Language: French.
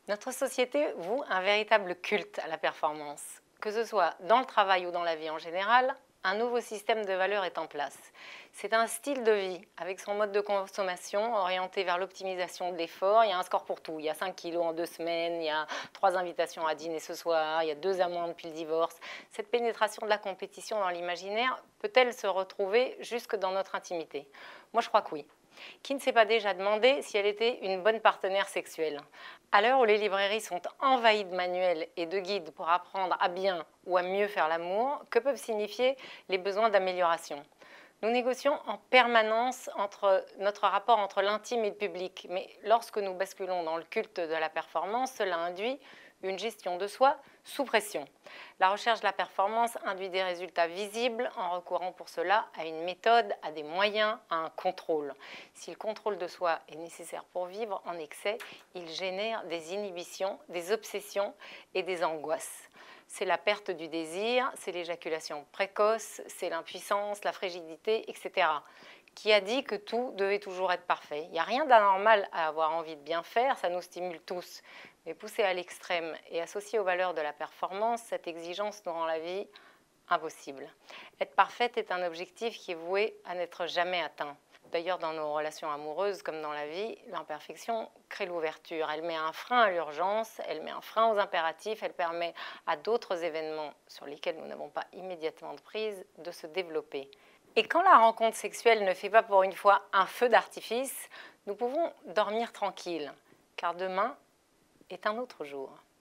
Notre société voue un véritable culte à la performance. Que ce soit dans le travail ou dans la vie en général, un nouveau système de valeurs est en place. C'est un style de vie avec son mode de consommation orienté vers l'optimisation de l'effort. Il y a un score pour tout. Il y a 5 kilos en 2 semaines, il y a 3 invitations à dîner ce soir, il y a 2 amants depuis le divorce. Cette pénétration de la compétition dans l'imaginaire peut-elle se retrouver jusque dans notre intimité? Moi, je crois que oui. Qui ne s'est pas déjà demandé si elle était une bonne partenaire sexuelle? À l'heure où les librairies sont envahies de manuels et de guides pour apprendre à bien ou à mieux faire l'amour, que peuvent signifier les besoins d'amélioration? Nous négocions en permanence notre rapport entre l'intime et le public, mais lorsque nous basculons dans le culte de la performance, cela induit une gestion de soi sous pression. La recherche de la performance induit des résultats visibles en recourant pour cela à une méthode, à des moyens, à un contrôle. Si le contrôle de soi est nécessaire pour vivre en excès, il génère des inhibitions, des obsessions et des angoisses. C'est la perte du désir, c'est l'éjaculation précoce, c'est l'impuissance, la frigidité, etc. Qui a dit que tout devait toujours être parfait? Il n'y a rien d'anormal à avoir envie de bien faire, ça nous stimule tous. Mais poussé à l'extrême et associé aux valeurs de la performance, cette exigence nous rend la vie impossible. Être parfaite est un objectif qui est voué à n'être jamais atteint. D'ailleurs, dans nos relations amoureuses comme dans la vie, l'imperfection crée l'ouverture. Elle met un frein à l'urgence, elle met un frein aux impératifs, elle permet à d'autres événements sur lesquels nous n'avons pas immédiatement de prise de se développer. Et quand la rencontre sexuelle ne fait pas pour une fois un feu d'artifice, nous pouvons dormir tranquille, car demain est un autre jour.